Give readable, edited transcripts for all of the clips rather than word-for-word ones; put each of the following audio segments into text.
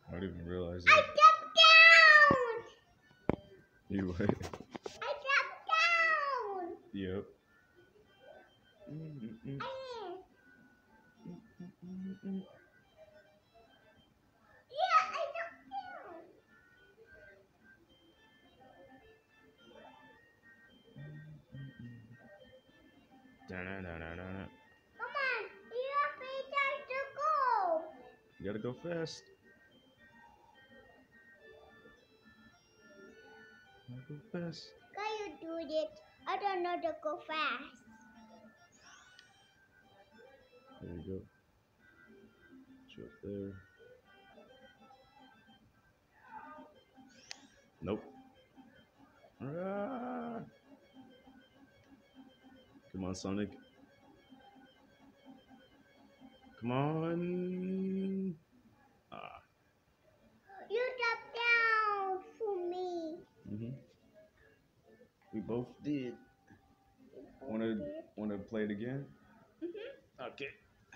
I didn't even realize I that. jumped down. You what? I jumped down. Yep. Mm-mm-mm. I, Mm-mm-mm. yeah, I jumped down. Da-na-na-na-na-na. Come on, you have 3 times to go. You gotta go fast. Gotta go fast. Can you do it? I don't know to go fast. There you go. It's up there. Nope. Ah. Come on, Sonic. Come on. Ah. You jumped down for me. Mhm. We both did. Wanna play it again? Mm-hmm. Okay.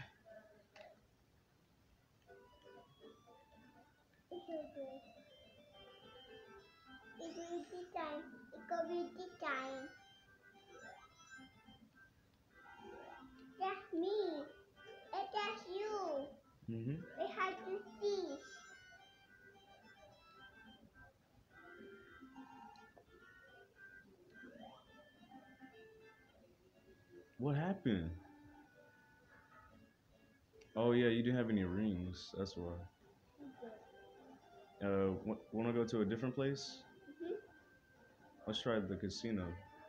It will be time. It will be time. That's me. And that's you. Mhm. We have to see. What happened? Oh yeah, you didn't have any rings. That's why. Wanna go to a different place? Mm-hmm. Let's try the casino.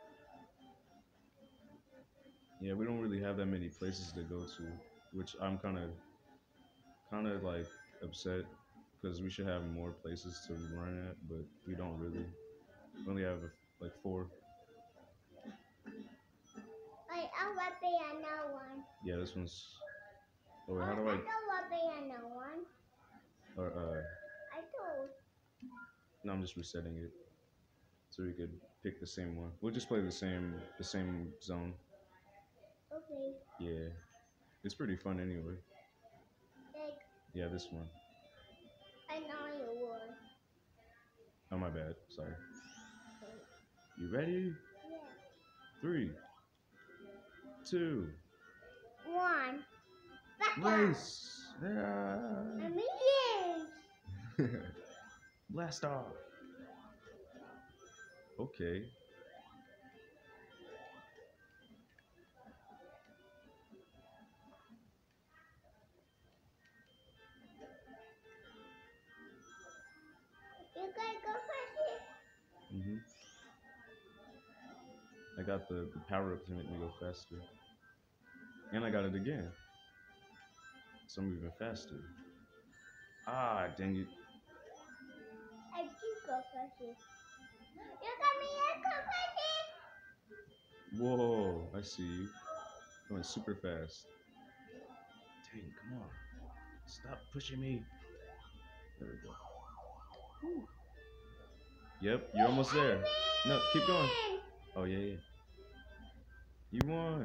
Yeah, we don't really have that many places to go to, which I'm kind of like upset because we should have more places to run at, but we don't really. We only have like four. I want piano one. Yeah, this one's. Oh, wait, Oh, how I do I? don't want piano one. Or I told. no, I'm just resetting it so we could pick the same one. We'll just play the same zone. Okay. Yeah, it's pretty fun anyway. Like, Yeah, this one. I know you would. Oh my bad. Sorry. Okay. You ready? Yeah. 3, 2, One. Back up. race! Yeah. A million. Blast off. Okay. You gotta go first. hmm I got the power up to make me go faster. And I got it again. So I'm moving faster. Ah, dang it. I do go first. You got me. I go first. Whoa, I see you. Going super fast. Dang, come on. Stop pushing me. There we go. Whew. Yep, you're almost there. No, keep going. Oh, yeah, yeah. You won.